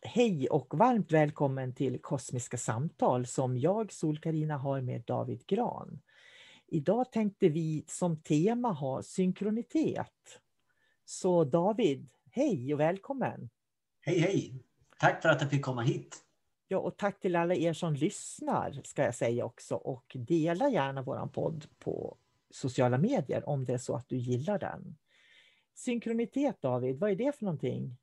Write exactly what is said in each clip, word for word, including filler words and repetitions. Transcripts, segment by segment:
Hej och varmt välkommen till Kosmiska samtal som jag, Sol-Carina, har med David Gran. Idag tänkte vi som tema ha synkronitet. Så David, hej och välkommen. Hej hej, tack för att jag fick komma hit. Ja, och tack till alla er som lyssnar ska jag säga också, och dela gärna våran podd på sociala medier om det är så att du gillar den. Synkronitet, David, vad är det för någonting?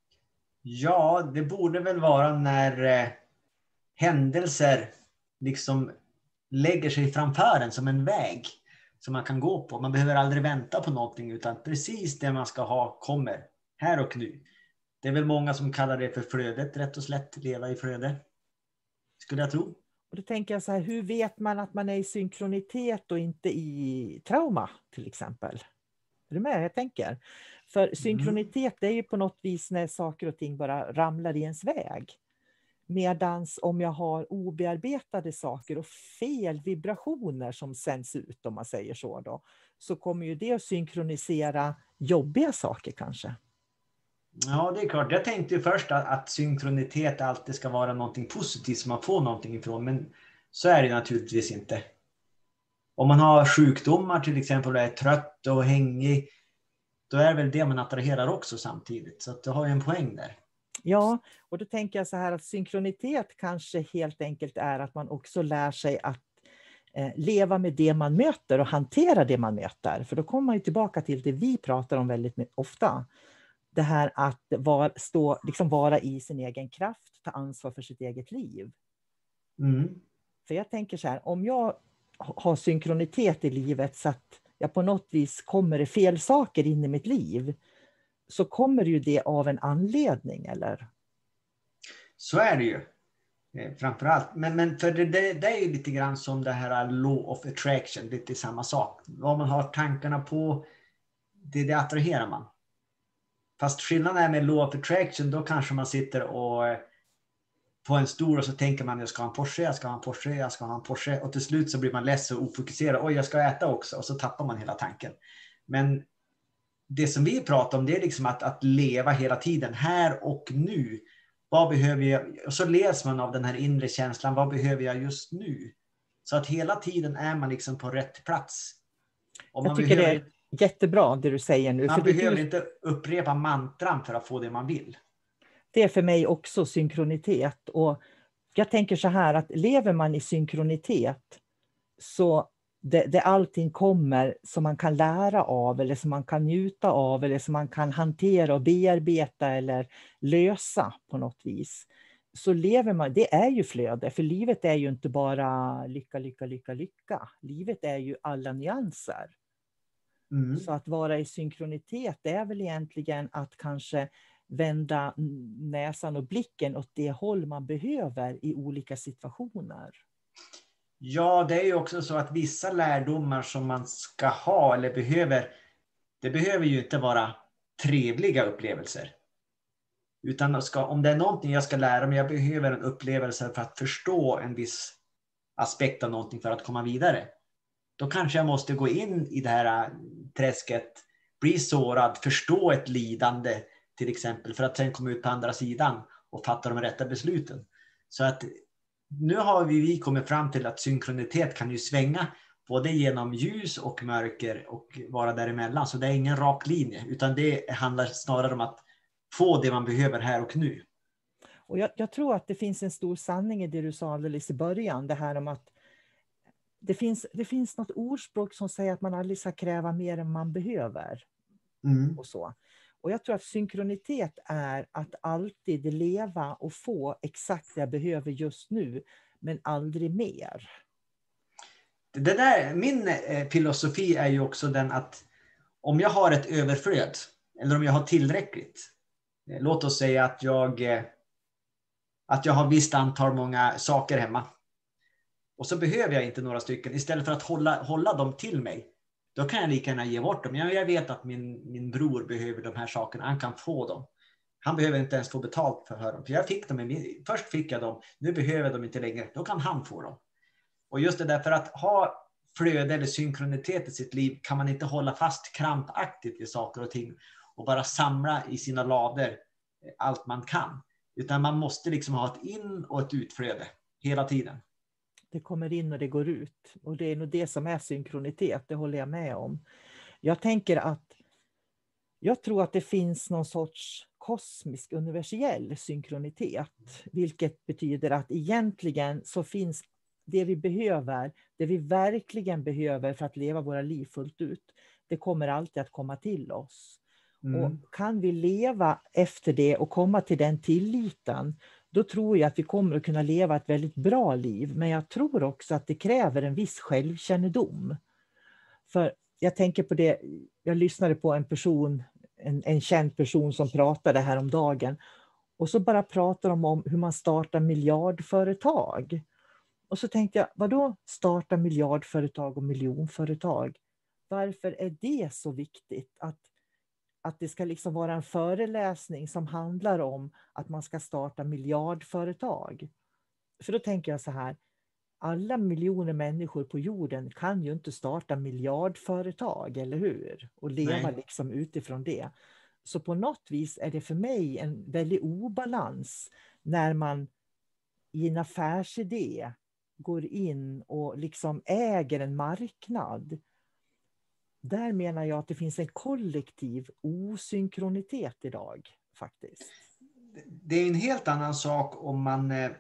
Ja, det borde väl vara när eh, händelser liksom lägger sig framför en som en väg som man kan gå på. Man behöver aldrig vänta på någonting, utan precis det man ska ha kommer här och nu. Det är väl många som kallar det för flödet, rätt och slätt, leva i flöde, skulle jag tro. Och då tänker jag så här, hur vet man att man är i synkronitet och inte i trauma till exempel? Är du med? Jag tänker. För synkronitet det är ju på något vis när saker och ting bara ramlar i ens väg. Medans om jag har obearbetade saker och fel vibrationer som sänds ut, om man säger så då, så kommer ju det att synkronisera jobbiga saker kanske. Ja, det är klart. Jag tänkte ju först att, att synkronitet alltid ska vara någonting positivt som man får någonting ifrån, men så är det naturligtvis inte. Om man har sjukdomar till exempel och är trött och hängig, då är det väl det man attraherar också samtidigt. Så att du har ju en poäng där. Ja, och då tänker jag så här att synkronitet kanske helt enkelt är att man också lär sig att eh, leva med det man möter och hantera det man möter. För då kommer man ju tillbaka till det vi pratar om väldigt ofta. Det här att var, stå, liksom vara i sin egen kraft, ta ansvar för sitt eget liv. Mm. För jag tänker så här, om jag har synkronitet i livet så att jag på något vis kommer det fel saker in i mitt liv, så kommer ju det av en anledning, eller? Så är det ju. Eh, framförallt. Men, men för det, det, det är ju lite grann som det här law of attraction. Lite samma sak. Vad man har tankarna på, det, det attraherar man. Fast skillnaden är med law of attraction, då kanske man sitter och eh, på en stor och så tänker man jag ska ha en Porsche, jag ska ha en Porsche, jag ska ha en Porsche. Och till slut så blir man ledsen och ofokuserad. Oj, jag ska äta också. Och så tappar man hela tanken. Men det som vi pratar om, det är liksom att, att leva hela tiden, här och nu. Vad behöver jag? Och så leds man av den här inre känslan, vad behöver jag just nu? Så att hela tiden är man liksom på rätt plats. Och man jag tycker behöver, det är jättebra det du säger nu. Man för behöver du, inte upprepa mantran för att få det man vill. Det är för mig också synkronitet. Och jag tänker så här att lever man i synkronitet så det, det allting kommer som man kan lära av eller som man kan njuta av eller som man kan hantera och bearbeta eller lösa på något vis. Så lever man, det är ju flöde, för livet är ju inte bara lycka, lycka, lycka, lycka. Livet är ju alla nyanser. Mm. Så att vara i synkronitet är väl egentligen att kanske vända näsan och blicken åt det håll man behöver i olika situationer. Ja, det är ju också så att vissa lärdomar som man ska ha eller behöver, det behöver ju inte vara trevliga upplevelser. Utan ska, om det är någonting jag ska lära mig, jag behöver en upplevelse för att förstå en viss aspekt av någonting för att komma vidare. Då kanske jag måste gå in i det här träsket, bli sårad, förstå ett lidande till exempel, för att sen komma ut på andra sidan och fatta de rätta besluten. Så att nu har vi, vi kommit fram till att synkronitet kan ju svänga både genom ljus och mörker och vara däremellan. Så det är ingen rak linje, utan det handlar snarare om att få det man behöver här och nu. Och jag, jag tror att det finns en stor sanning i det du sa alldeles i början. Det här om att det finns, det finns något ordspråk som säger att man aldrig ska kräva mer än man behöver. Mm. Och så. Och jag tror att synkronitet är att alltid leva och få exakt det jag behöver just nu, men aldrig mer. Det där, min eh, filosofi är ju också den att om jag har ett överflöd eller om jag har tillräckligt, eh, låt oss säga att jag, eh, att jag har visst antal många saker hemma och så behöver jag inte några stycken, istället för att hålla, hålla dem till mig, då kan jag lika gärna ge bort dem. Jag, jag vet att min, min bror behöver de här sakerna, han kan få dem. Han behöver inte ens få betalt för dem. För jag fick dem, först fick jag dem, nu behöver jag dem inte längre, då kan han få dem. Och just det där, för att ha flöde eller synkronitet i sitt liv kan man inte hålla fast krampaktigt vid saker och ting och bara samla i sina lador allt man kan. Utan man måste liksom ha ett in- och ett utflöde hela tiden. Det kommer in och det går ut. Och det är nog det som är synkronitet, det håller jag med om. Jag tänker att jag tror att det finns någon sorts kosmisk universell synkronitet. Vilket betyder att egentligen så finns det vi behöver, det vi verkligen behöver för att leva våra liv fullt ut. Det kommer alltid att komma till oss. Mm. Och kan vi leva efter det och komma till den tilliten, då tror jag att vi kommer att kunna leva ett väldigt bra liv. Men jag tror också att det kräver en viss självkännedom. För jag tänker på det, jag lyssnade på en person, en, en känd person som pratade här om dagen. Och så bara pratar de om hur man startar miljardföretag. Och så tänkte jag, vadå starta miljardföretag och miljonföretag? Varför är det så viktigt att Att det ska liksom vara en föreläsning som handlar om att man ska starta miljardföretag? För då tänker jag så här, alla miljoner människor på jorden kan ju inte starta miljardföretag, eller hur? Och leva Nej. liksom utifrån det. Så på något vis är det för mig en väldig obalans när man i en affärsidé går in och liksom äger en marknad. Där menar jag att det finns en kollektiv osynkronitet idag faktiskt. Det är en helt annan sak om man, eh,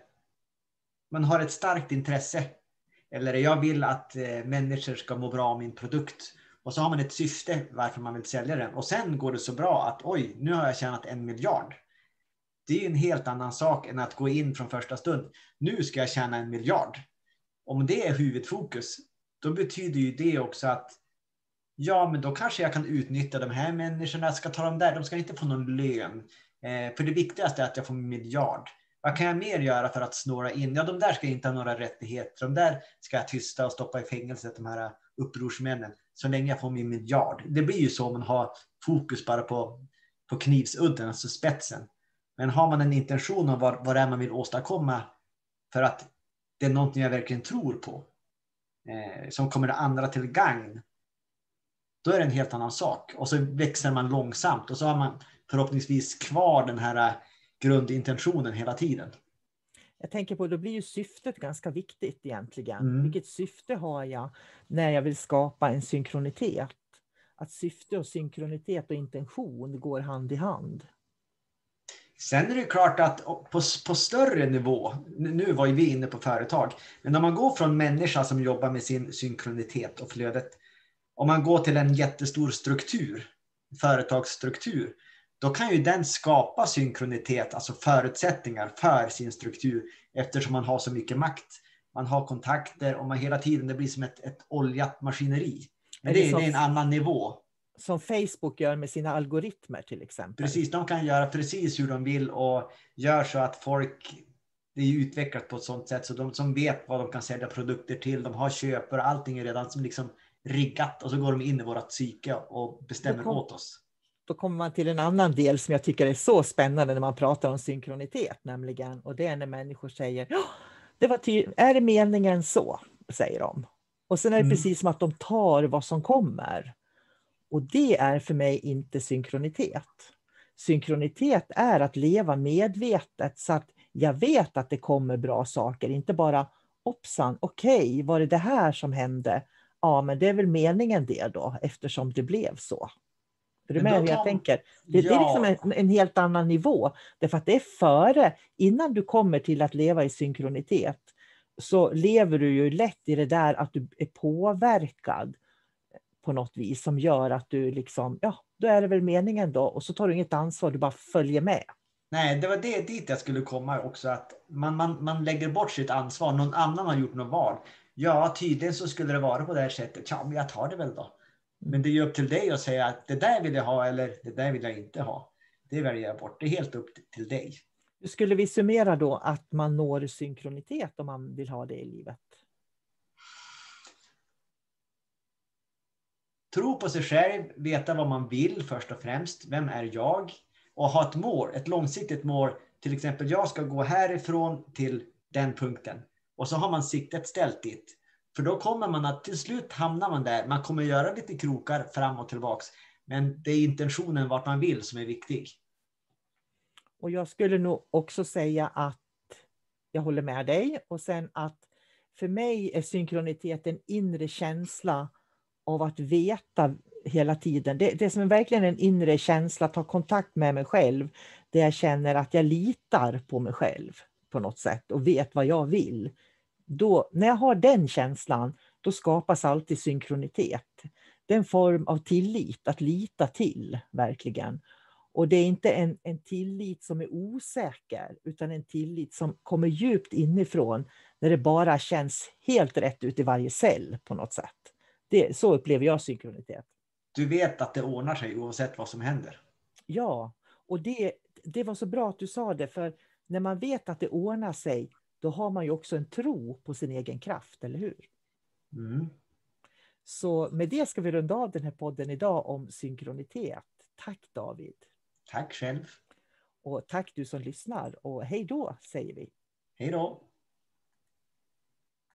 man har ett starkt intresse. Eller jag vill att eh, människor ska må bra av min produkt. Och så har man ett syfte varför man vill sälja den. Och sen går det så bra att oj, nu har jag tjänat en miljard. Det är en helt annan sak än att gå in från första stund. Nu ska jag tjäna en miljard. Om det är huvudfokus, då betyder ju det också att ja, men då kanske jag kan utnyttja de här människorna. Ska ta dem där, de ska inte få någon lön. Eh, för det viktigaste är att jag får en miljard. Vad kan jag mer göra för att snåra in? Ja, de där ska inte ha några rättigheter. De där ska jag tysta och stoppa i fängelset, de här upprorsmännen. Så länge jag får min miljard. Det blir ju så om man har fokus bara på, på knivsudden, alltså spetsen. Men har man en intention om vad, vad det är man vill åstadkomma för att det är någonting jag verkligen tror på. Eh, som kommer det andra till gagn. Då är det en helt annan sak. Och så växer man långsamt. Och så har man förhoppningsvis kvar den här grundintentionen hela tiden. Jag tänker på, då blir ju syftet ganska viktigt egentligen. Mm. Vilket syfte har jag när jag vill skapa en synkronitet? Att syfte och synkronitet och intention går hand i hand. Sen är det klart att på, på större nivå, nu var ju vi inne på företag, men när man går från människa som jobbar med sin synkronitet och flödet, om man går till en jättestor struktur, företagsstruktur, då kan ju den skapa synkronitet, alltså förutsättningar för sin struktur, eftersom man har så mycket makt. Man har kontakter och man hela tiden, det blir som ett, ett oljat maskineri. Men det, det, som, det är en annan nivå. Som Facebook gör med sina algoritmer till exempel. Precis, de kan göra precis hur de vill och gör så att folk, det är utvecklat på ett sådant sätt så de som vet vad de kan sälja produkter till, de har köpare, allting är redan som liksom riggat och så går de in i vårat psyke och bestämmer kom, åt oss. Då kommer man till en annan del som jag tycker är så spännande när man pratar om synkronitet nämligen. Och det är när människor säger, det var ty- är det meningen så, säger de. Och sen är det mm. precis som att de tar vad som kommer. Och det är för mig inte synkronitet. Synkronitet är att leva medvetet så att jag vet att det kommer bra saker. Inte bara, hoppsan, okej, okay, var det det här som hände? Ja, men det är väl meningen det då, eftersom det blev så. Är du med hur jag kan... tänker? Det, ja. det är liksom en, en helt annan nivå. Därför att det är före, innan du kommer till att leva i synkronitet, så lever du ju lätt i det där att du är påverkad på något vis som gör att du liksom, ja, då är det väl meningen då. Och så tar du inget ansvar, du bara följer med. Nej, det var det dit jag skulle komma också. Att man, man, man lägger bort sitt ansvar. Någon annan har gjort något val. Ja, tydligen så skulle det vara på det här sättet. Ja, men jag tar det väl då. Men det är ju upp till dig att säga att det där vill jag ha eller det där vill jag inte ha. Det väljer jag bort. Det är helt upp till dig. Hur skulle vi summera då att man når synkronitet om man vill ha det i livet? Tro på sig själv, veta vad man vill först och främst. Vem är jag? Och ha ett mål, ett långsiktigt mål. Till exempel, jag ska gå härifrån till den punkten. Och så har man siktet ställt dit. För då kommer man att till slut hamnar man där. Man kommer göra lite krokar fram och tillbaks. Men det är intentionen vart man vill som är viktig. Och jag skulle nog också säga att jag håller med dig. Och sen att för mig är synkronitet en inre känsla av att veta hela tiden. Det, det som är verkligen en inre känsla, att ta kontakt med mig själv. Där jag känner att jag litar på mig själv på något sätt och vet vad jag vill. Då, när jag har den känslan, då skapas alltid synkronitet. Det är en form av tillit, att lita till verkligen. Och det är inte en, en tillit som är osäker, utan en tillit som kommer djupt inifrån, när det bara känns helt rätt ut i varje cell på något sätt. Det, så upplever jag synkronitet. Du vet att det ordnar sig oavsett vad som händer. Ja, och det, det var så bra att du sa det, för när man vet att det ordnar sig, då har man ju också en tro på sin egen kraft, eller hur? Mm. Så med det ska vi runda av den här podden idag om synkronitet. Tack David. Tack själv. Och tack du som lyssnar. Och hej då säger vi. Hej då.